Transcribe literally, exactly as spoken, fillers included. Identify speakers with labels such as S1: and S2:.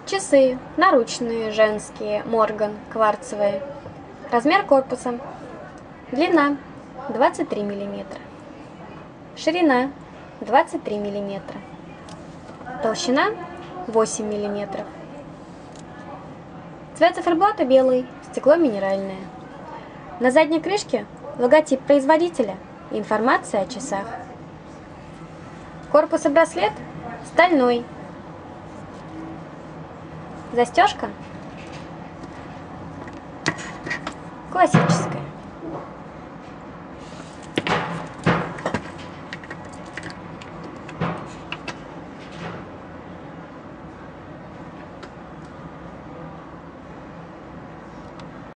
S1: Часы наручные, женские, Морган, кварцевые. Размер корпуса. Длина двадцать три миллиметра. Ширина двадцать три миллиметра. Толщина восемь миллиметров. Цвет циферблата белый, стекло минеральное. На задней крышке логотип производителя и информация о часах. Корпус и браслет стальной. Застежка классическая.